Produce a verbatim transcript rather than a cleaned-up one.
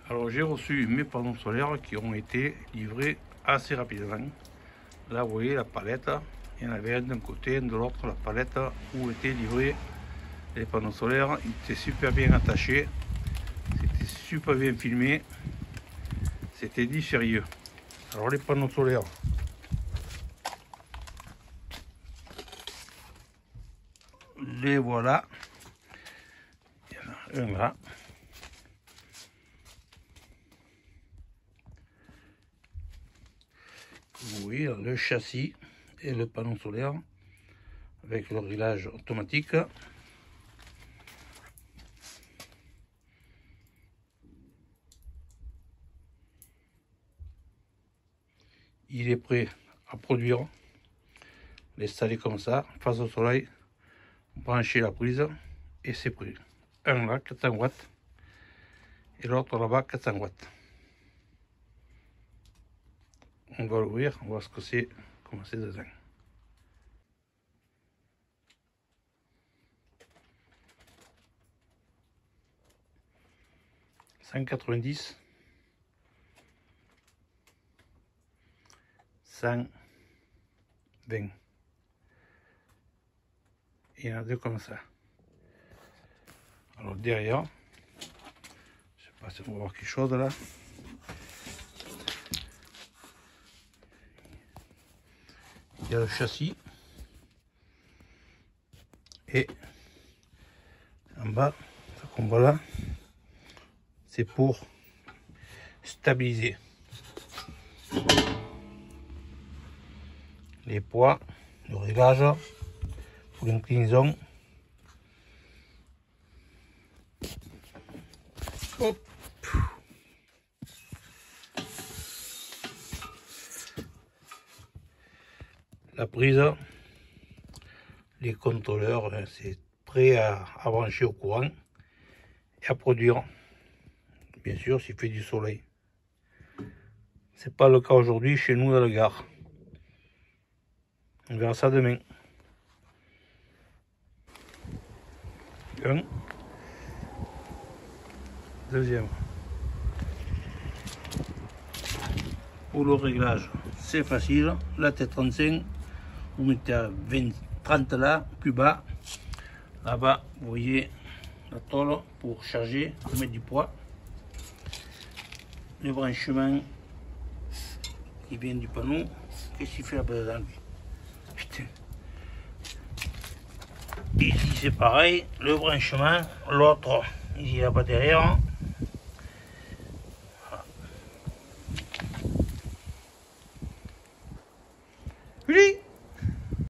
Alors j'ai reçu mes panneaux solaires qui ont été livrés assez rapidement. Là vous voyez la palette, il y en avait un d'un côté, un de l'autre, la palette où étaient livrés les panneaux solaires. Ils étaient super bien attachés, c'était super bien filmé, c'était du sérieux. Alors les panneaux solaires, les voilà, il y en a un là. Vous voyez le châssis et le panneau solaire avec le réglage automatique. Il est prêt à produire, l'installer comme ça, face au soleil, brancher la prise et c'est prêt. Un là, quatre cents watts et l'autre là-bas, quatre cents watts. On va l'ouvrir, on va voir ce que c'est, comment c'est dedans. cent quatre-vingt-dix, cent vingt. Il y en a deux comme ça. Alors derrière, je sais pas si on va voir quelque chose là. Il y a le châssis et en bas, ce qu'on voit là, c'est pour stabiliser les poids, le réglage pour l'inclinaison. Hop. La prise, les contrôleurs, c'est prêt à, à brancher au courant et à produire. Bien sûr, s'il fait du soleil. C'est pas le cas aujourd'hui chez nous dans la gare. On verra ça demain. Un. Deuxième. Pour le réglage, c'est facile. La T trente-cinq, vous mettez à vingt, trente là, plus bas. Là-bas, vous voyez la tôle pour charger, pour mettre du poids. Le branchement qui vient du panneau. Qu'est-ce qu'il fait là-bas dedans? Putain. Ici c'est pareil, le branchement, l'autre, ici là-bas derrière. Voilà.